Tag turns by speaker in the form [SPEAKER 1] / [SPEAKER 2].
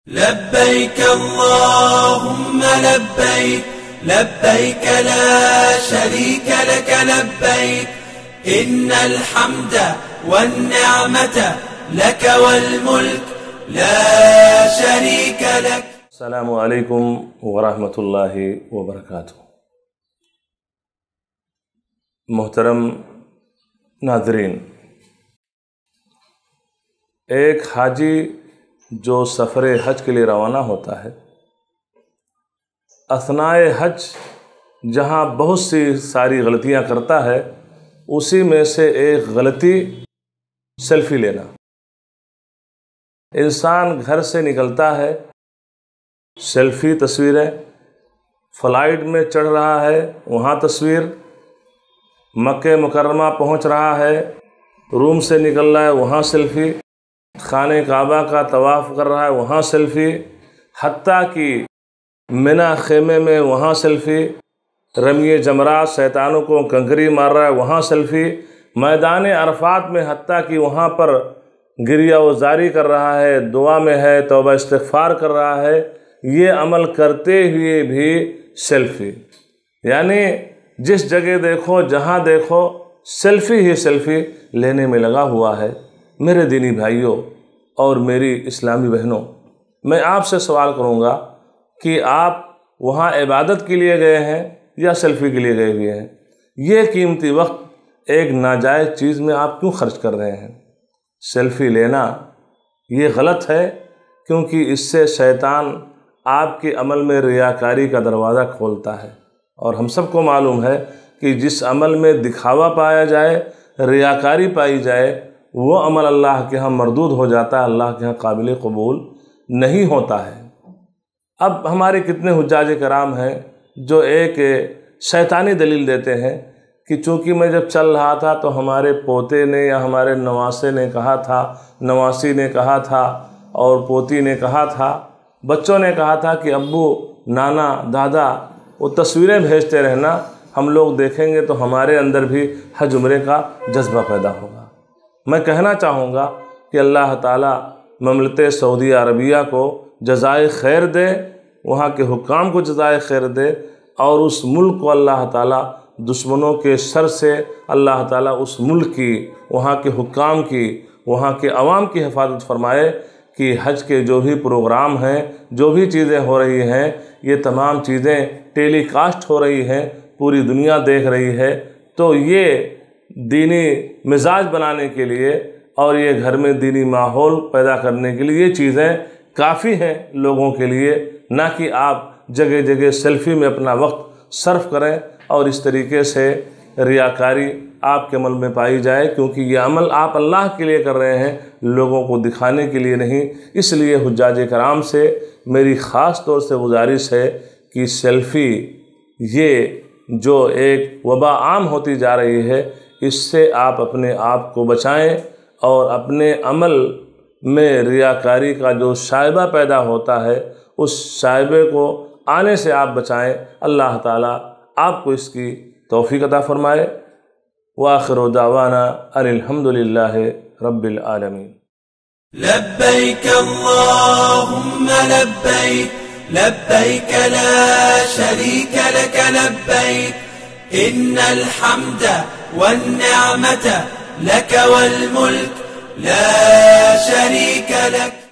[SPEAKER 1] لبيك اللهم لبيك لبيك لا شريك لك لبيك إن الحمد والنعمة لك والملك لا شريك لك.
[SPEAKER 2] السلام علیکم ورحمۃ اللہ وبرکاتہ. محترم ناظرین، ایک حاجی جو سفر حج کے لیے روانہ ہوتا ہے، اثناء حج جہاں بہت سی ساری غلطیاں کرتا ہے، اسی میں سے ایک غلطی سیلفی لینا. انسان گھر سے نکلتا ہے، سیلفی تصویریں، فلائٹ میں چڑھ رہا ہے وہاں تصویر، مکہ مکرمہ پہنچ رہا ہے، روم سے نکل رہا ہے وہاں سیلفی، خانہ کعبہ کا طواف کر رہا ہے وہاں سیلفی، حتیٰ کہ منی خیمے میں وہاں سیلفی، رمی جمرات شیطانوں کو کنکری مار رہا ہے وہاں سیلفی، میدان عرفات میں حتیٰ کہ وہاں پر گریہ وزاری کر رہا ہے، دعا میں ہے، توبہ استغفار کر رہا ہے، یہ عمل کرتے ہوئے بھی سیلفی. یعنی جس جگہ دیکھو جہاں دیکھو سیلفی ہی سیلفی لینے میں لگا ہوا ہے. میرے دینی بھائیوں اور میری اسلامی بہنوں، میں آپ سے سوال کروں گا کہ آپ وہاں عبادت کے لیے گئے ہیں یا سیلفی کے لیے گئے ہوئے ہیں؟ یہ قیمتی وقت ایک ناجائز چیز میں آپ کیوں خرچ کر رہے ہیں؟ سیلفی لینا یہ غلط ہے، کیونکہ اس سے شیطان آپ کے عمل میں ریاکاری کا دروازہ کھولتا ہے، اور ہم سب کو معلوم ہے کہ جس عمل میں دکھاوا پایا جائے، ریاکاری پائی جائے، وہ عمل اللہ کے ہاں مردود ہو جاتا ہے، اللہ کے ہاں قابل قبول نہیں ہوتا ہے. اب ہمارے کتنے حجاج کرام ہیں جو ایک شیطانی دلیل دیتے ہیں کہ چونکہ میں جب چل رہا تھا تو ہمارے پوتے نے یا ہمارے نواسے نے کہا تھا، نواسی نے کہا تھا، اور پوتی نے کہا تھا، بچوں نے کہا تھا کہ ابو، نانا، دادا وہ تصویریں بھیجتے رہنا، ہم لوگ دیکھیں گے تو ہمارے اندر بھی حج عمرے کا جذبہ پیدا ہوگا. میں کہنا چاہوں گا کہ اللہ تعالیٰ مملکت سعودی عربیہ کو جزائے خیر دے، وہاں کے حکام کو جزائے خیر دے، اور اس ملک کو اللہ تعالیٰ دشمنوں کے شر سے اللہ تعالیٰ اس ملک کی، وہاں کے حکام کی، وہاں کے عوام کی حفاظت فرمائے کہ حج کے جو بھی پروگرام ہیں، جو بھی چیزیں ہو رہی ہیں، یہ تمام چیزیں ٹیلی کاسٹ ہو رہی ہیں، پوری دنیا دیکھ رہی ہے. تو یہ دینی مزاج بنانے کے لیے اور یہ گھر میں دینی ماحول پیدا کرنے کے لیے یہ چیزیں کافی ہیں لوگوں کے لیے، نہ کہ آپ جگہ جگہ سیلفی میں اپنا وقت صرف کریں اور اس طریقے سے ریاکاری آپ کے عمل میں پائی جائے، کیونکہ یہ عمل آپ اللہ کے لیے کر رہے ہیں، لوگوں کو دکھانے کے لیے نہیں. اس لیے حجاج کرام سے میری خاص طور سے گزارش ہے کہ سیلفی یہ جو ایک وبا عام ہوتی جا رہی ہے، اس سے آپ اپنے آپ کو بچائیں، اور اپنے عمل میں ریاکاری کا جو شائبہ پیدا ہوتا ہے اس شائبے کو آنے سے آپ بچائیں. اللہ تعالیٰ آپ کو اس کی توفیق عطا فرمائے. وآخر دعوانا ان الحمد للہ رب العالمین.
[SPEAKER 1] لبیک اللہم لبیک لبیک لا شریک لک لبیک ان الحمد والنعمة لك والملك لا شريك لك.